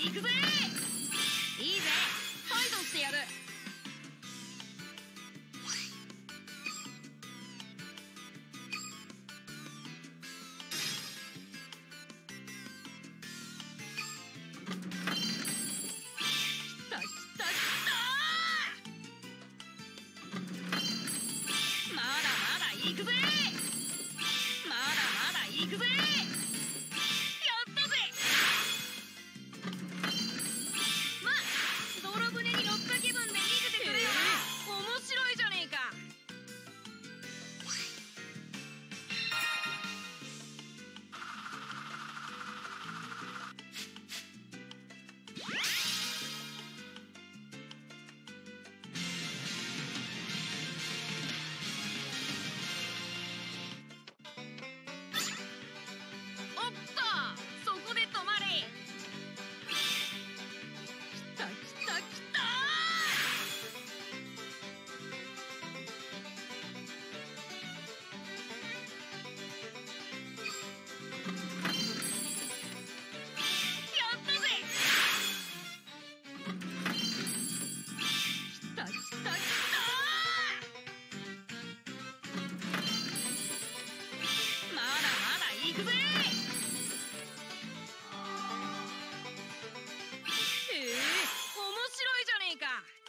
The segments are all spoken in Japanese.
行くぜ。いいぜ、ファイトしてやる。行くぜ。まだまだ行くぜ。やったぜ。まあ泥船に乗った気分で逃げてくれよ。面白いじゃねえか。行くぜ。面白いじゃねえか。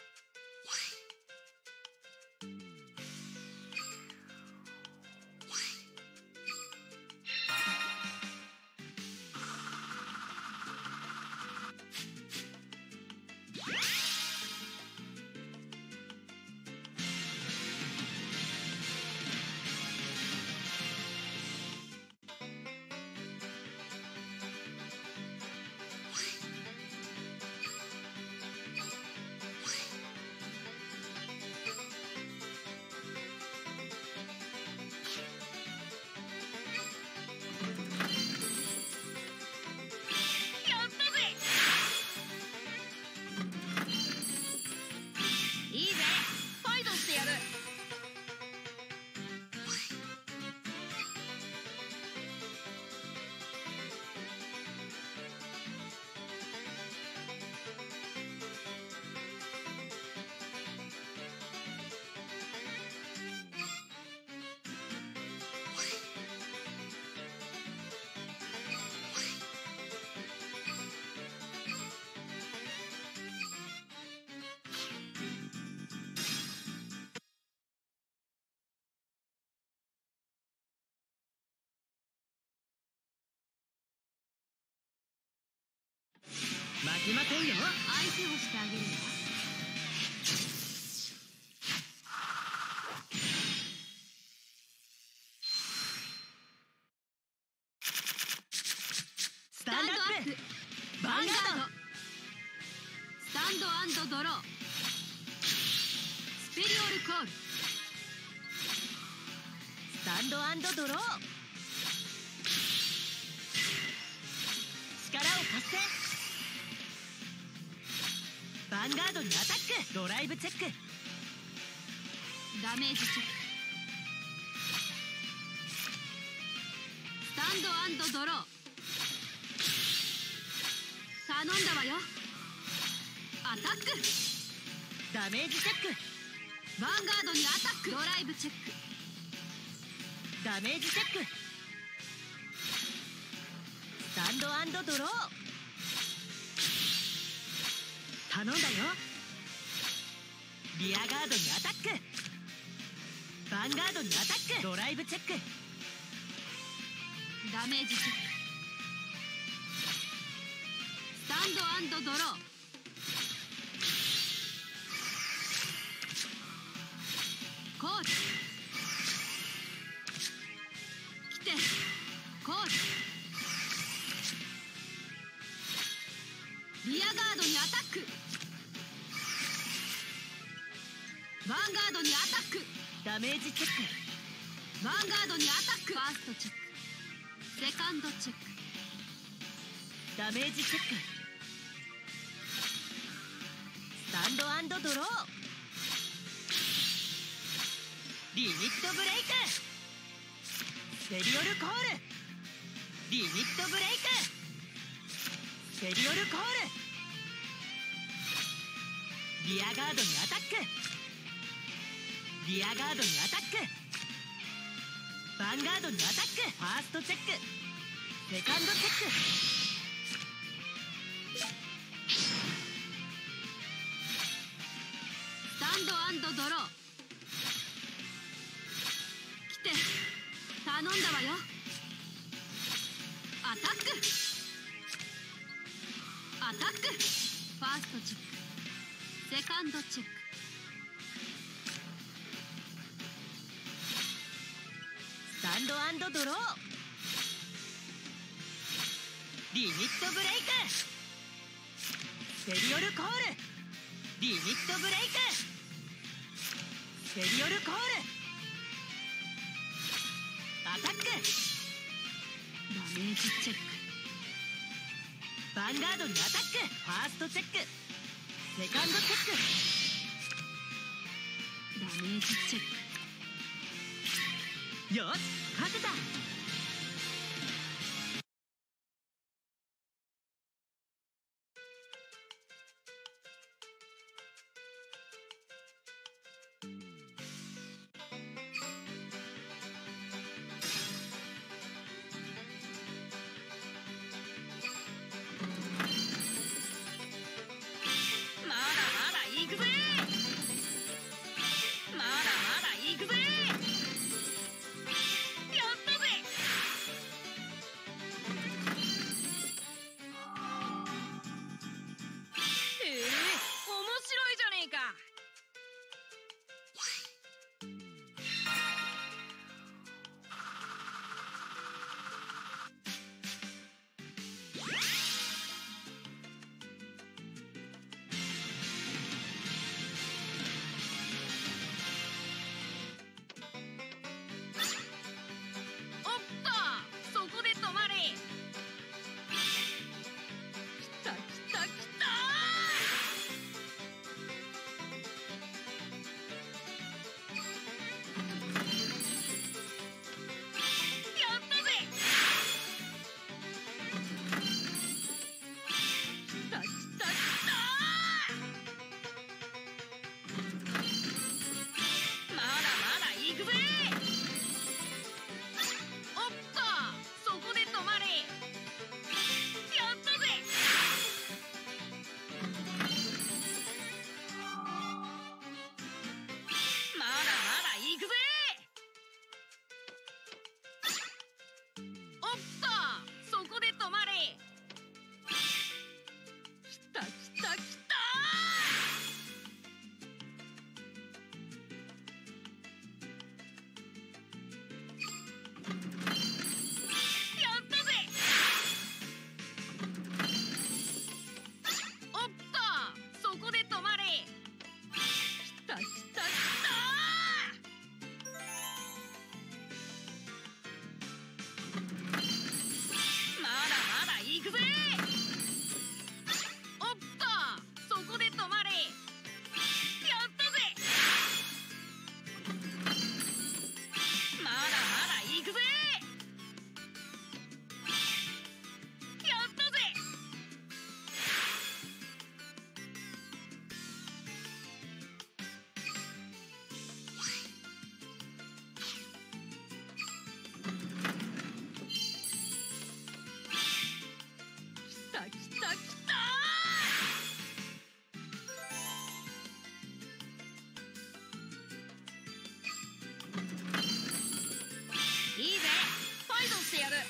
いいぜ、ファイトしてやる。 負けませんよ。 相手をしてあげるわ。 スタンドアップ、ヴァンガード。 スタンド&ドロー。スペリオルコール。 スタンド&ドロー。力を貸して。ヴァンガードにアタック。ドライブチェック。 ダメージチェック。スタンド&ドロー。頼んだわよ。アタック。 ダメージチェック。 ヴァンガードにアタック。ドライブチェック。 ダメージチェック。スタンド&ドロー。頼んだよ。リアガードにアタック。ヴァンガードにアタック。ドライブチェック。 ダメージチェック。スタンド&ドロー。コール。来て。コール。リアガードにアタック。ヴァンガードにアタック。 ダメージチェック。 ヴァンガードにアタック。ファーストチェック。セカンドチェック。 ダメージチェック。スタンド&ドロー。リミットブレイク。スペリオルコール。リミットブレイク。スペリオルコール。 リアガードにアタック。リアガードにアタック。ヴァンガードにアタック。ファーストチェック。セカンドチェック。 スタンド&ドロー。来て頼んだわよ。アタック。アタック。ファーストチェック。セカンドチェック。 スタンド&ドロー。リミットブレイク。スペリオルコール。リミットブレイク。スペリオルコール。アタック。 ダメージチェック。 ヴァンガードにアタック。ファーストチェック。セカンドチェック。 ダメージチェック。 よし勝てた。 まだまだ行くぜ。まだまだ行くぜ。やったぜ。面白いじゃねえか。おっと、そこで止まれ。来た来た来た。やったぜ。来た来た来た。まだまだ行くぜ。おっと、そこで止まれ。やったぜ。まだまだ行くぜ。おっと、そこで止まれ。来た来た来た。やったぜ。おっと、そこで止まれ。来た来た来た。まだまだ行くぜ。おっと、そこで止まれ。やったぜ。まだまだ行くぜ。やったぜ。来た来た来た。いいぜ。ファイトしてやる。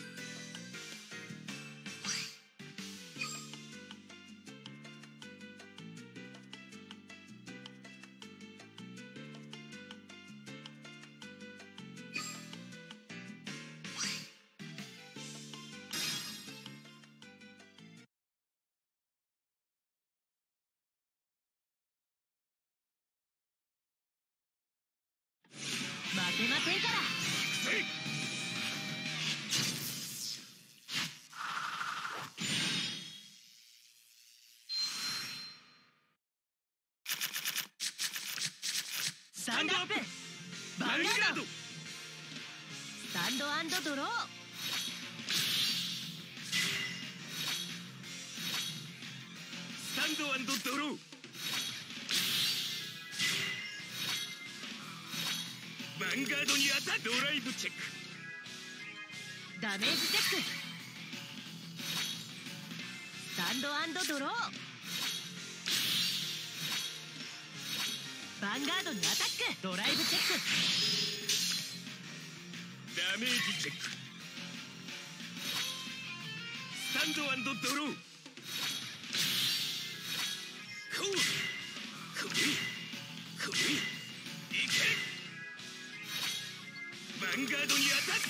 待てませんから。スタンドアップ。ヴァンガード。スタンド&ドロー。 スタンド&ドロー。 ンガードに当たる。ドライブチェック。 ダメージチェック。スタンド&ドロー。ヴァンガードにアタック。ドライブチェック。 ダメージチェック。スタンド&ドロー。コール。クリクリいけ。ヴァンガードにアタック。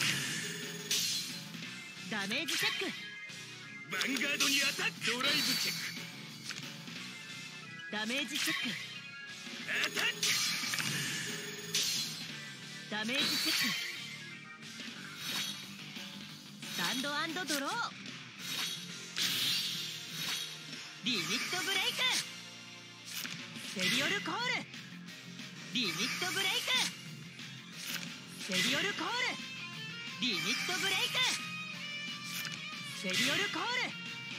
ダメージチェック。 ヴァンガードにアタック。ドライブチェック。 ダメージチェック。 アタック。 ダメージチェック。スタンド&ドロー。リミットブレイク。セリオルコール。リミットブレイク。セリオルコール。リミットブレイク。セリオルコール。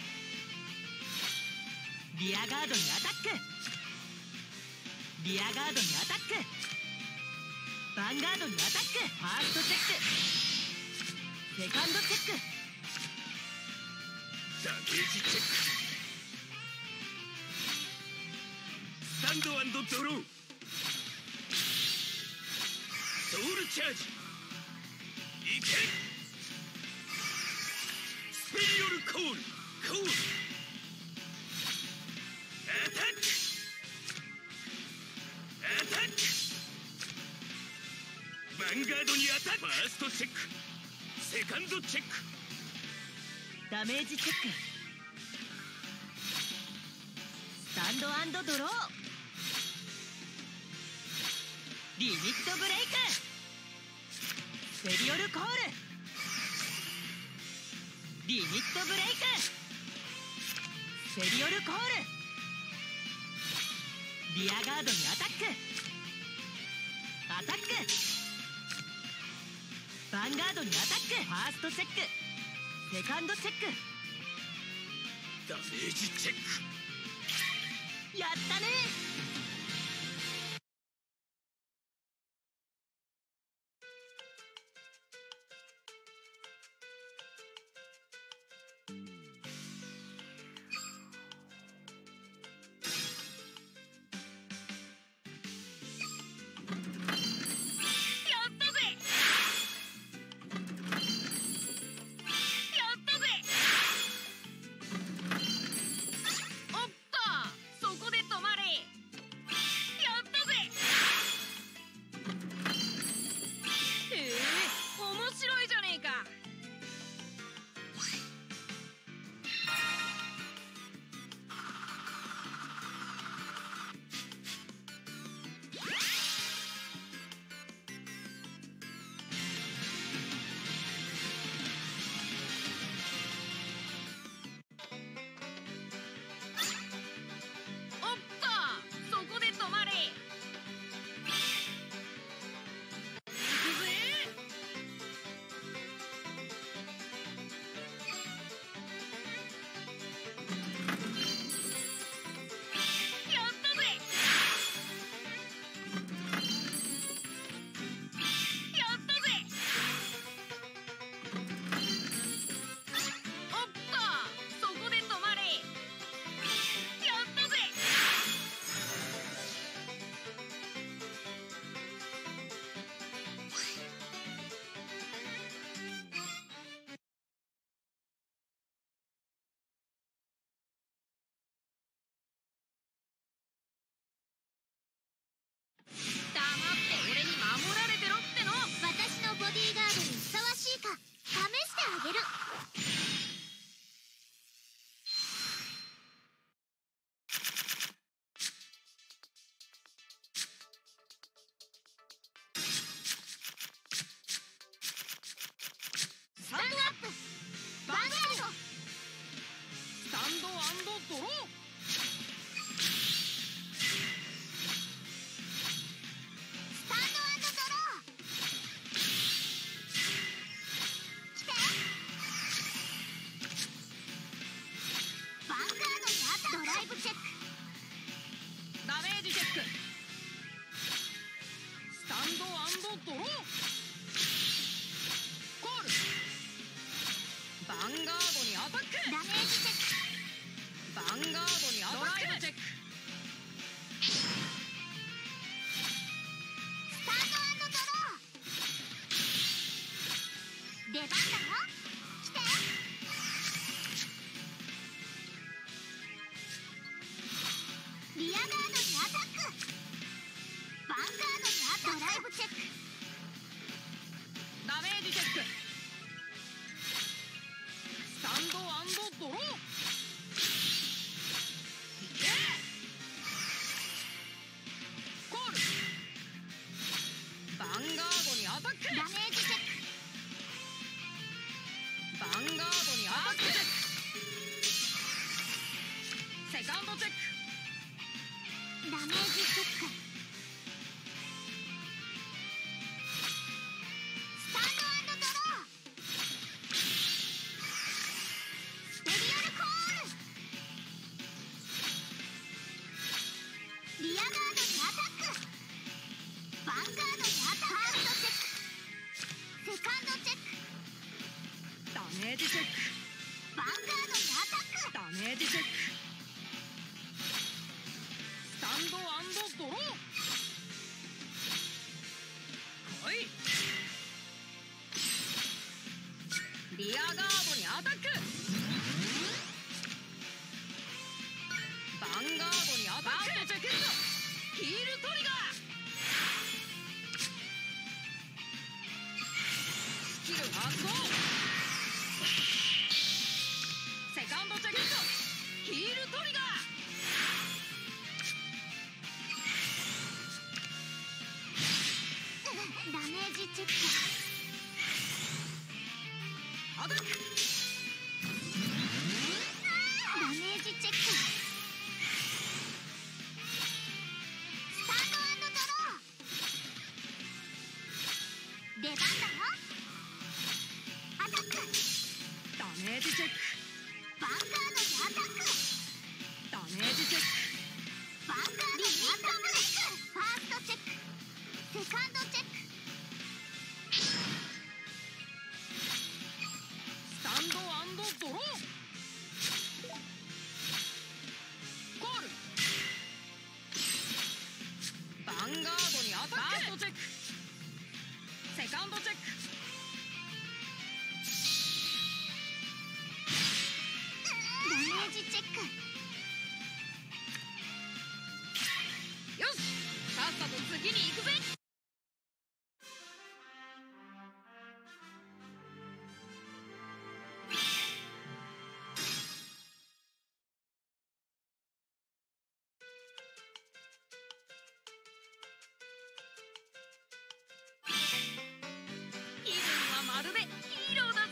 リアガードにアタック。リアガードにアタック。ヴァンガードにアタック。ファーストチェック。セカンドチェック。 ダメージチェック。スタンド&ドロー。ソウルチャージ。いけ。スペリオルコール。コール。アタック。アタック。ヴァンガードにアタック。ファーストチェック。セカンドチェック。 ダメージチェック。スタンド&ドロー。リミットブレイク。セリオルコール。リミットブレイク。セリオルコール。リアガードにアタック。アタック。ヴァンガードにアタック。ファーストチェック。セカンドチェック。 ダメージチェック。 やったね。 ドロー。 ンガードにアタック。 ダメージチェック。 ヴァンガードにアタック。ドライブチェック。 スタート&ドロー。出番だよ。来て。リアガードにアタック。ヴァンガードにアタック。ドライブチェック。 ダメージチェック。スタンド&ドロー。いけ。コール。ヴァンガードにアタック。 ダメージチェック。 ヴァンガードにアタック。セカンドチェック。 ダメージチェック。スタンド&ドロー。スペリアルコール。リアガードにアタック。ヴァンガードにアタック。ファーストチェック。セカンドチェック。 ダメージチェック。 ヴァンガードにアタック。 ダメージチェック。スタンド&ドロー。来い。リアガードにアタック。ヴァンガードにアタック。ヒールトリガー。スキル発動。セカンドチェック。ヒールトリガー。 ダメージチェック。 アタック。 ダメージチェック。スタート&ドロー。出番だよ。アタック。 ダメージチェック。 ヴァンガードにアタック。 ダメージチェック。 ヴァンガードにアタック。ファーストチェック。セカンドチェック。 スタンド&ドロー。コール。ヴァンガードにアタック。ファーストチェック。セカンドチェック。 ダメージチェック。 よし、さっさと次に行くぜ。気分はまるでヒーローだぜ。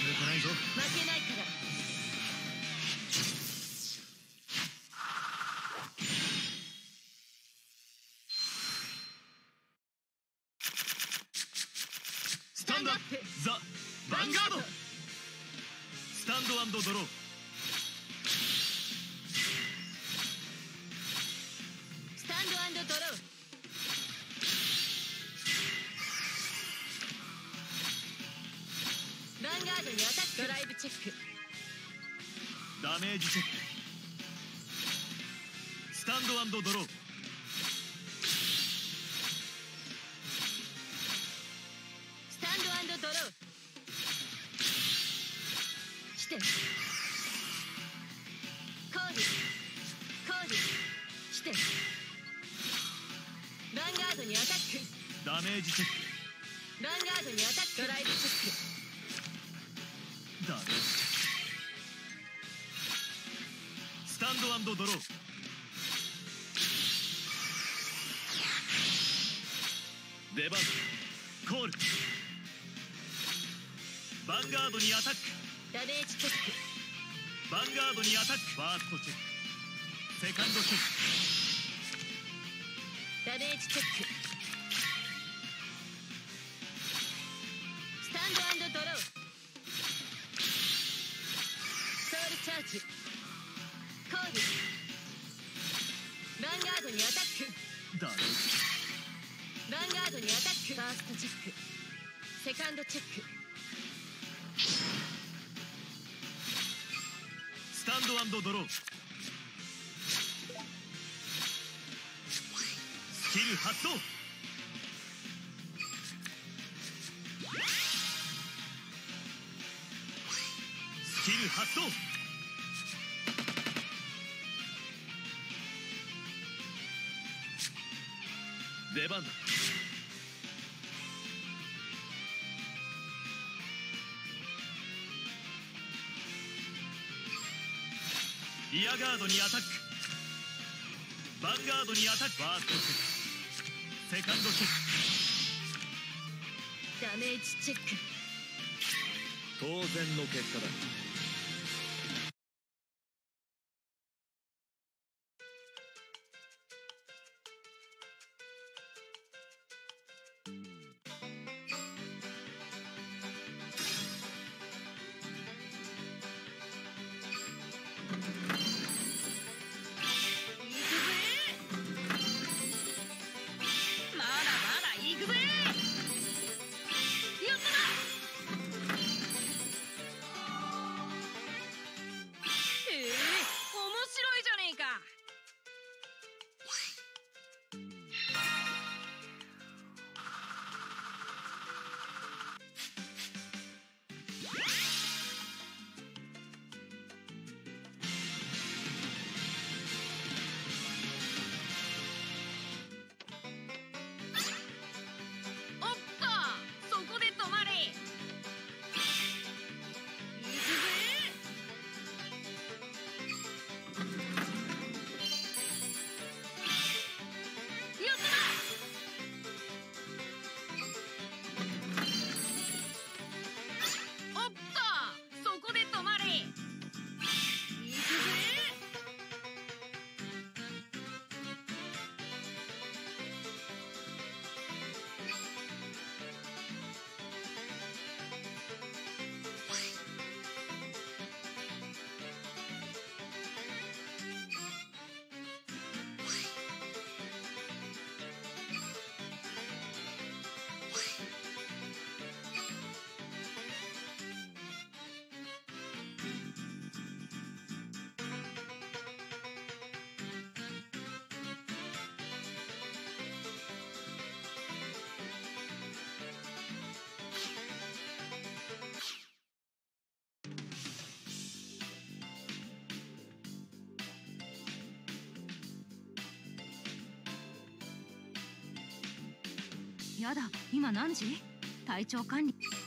てないぞ。 負けないから。 スタンドアップザ・ヴァンガード。スタンド&ドロー。 スタンド&ドロー。ヴァンガードにアタック。ドライブチェック。 ダメージチェック。スタンド&ドロー。 スタンド&ドロー。来て。コール。コール。来て。ヴァンガードにアタック。 ダメージチェック。 ヴァンガードにアタック。ドライブチェック。 ダメージ。スタンド&ドロー。出番。コール。ヴァンガードにアタック。 ダメージチェック。 ヴァンガードにアタック。ファーストチェック。セカンドチェック。 ダメージチェック。スタンド&ドロー。ソウルチャージ。コール。ヴァンガードにアタック。 ダメージ。 ヴァンガードにアタック。ファーストチェック。セカンドチェック。 スタンド&ドロー。スキル発動。スキル発動。出番だ。リアガードにアタック。ヴァンガードにアタック。ファーストチェック。セカンドチェック。 ダメージチェック。 当然の結果だ。 やだ、今何時？体調管理。